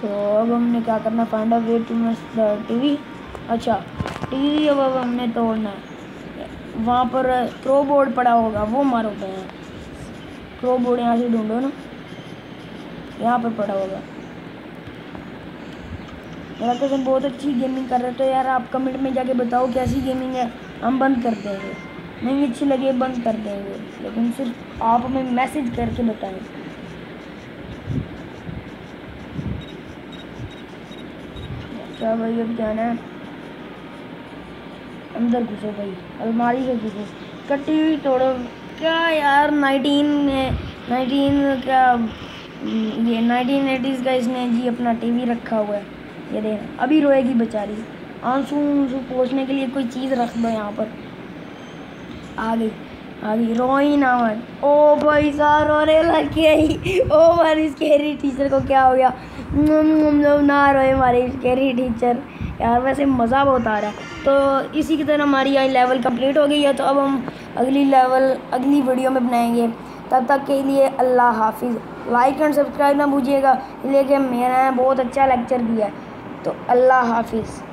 तो अब हमने क्या करना, find a way to miss the TV. अच्छा टीवी अब हमने तोड़ना है। वहाँ पर क्रो बोर्ड पड़ा होगा, वो मारो पहले। क्रो बोर्ड यहाँ से ढूंढो ना, यहाँ पर पड़ा होगा। मेरा कज़न बहुत अच्छी गेमिंग कर रहा है, तो यार आप कमेंट में जाके बताओ कैसी गेमिंग है, हम बंद कर देंगे। नहीं अच्छी लगे बंद कर देंगे, लेकिन सिर्फ आप हमें मैसेज करके बताएं। अच्छा भाई अब जाना है अंदर, घुसो भाई, अलमारी से घुसो। कटी हुई तोड़ो क्या यार, 19 क्या, ये 1980s का इसने जी अपना टीवी रखा हुआ है। ये देख अभी रोएगी बेचारी, आंसू पोंछने के लिए कोई चीज़ रख दो यहाँ पर। आ गई रोई ना मत। ओ भाई साहब रोने लग गई। ओ हमारी स्केरी टीचर को क्या हो गया, ना रोए हमारी स्केरी टीचर। यार वैसे मज़ा बहुत आ रहा है। तो इसी की तरह हमारी यहाँ लेवल कंप्लीट हो गई है। तो अब हम अगली वीडियो में बनाएंगे। तब तक के लिए अल्लाह हाफिज़। लाइक एंड सब्सक्राइब ना भूलिएगा, लेकिन मैंने बहुत अच्छा लेक्चर दिया है। तो अल्लाह हाफिज़।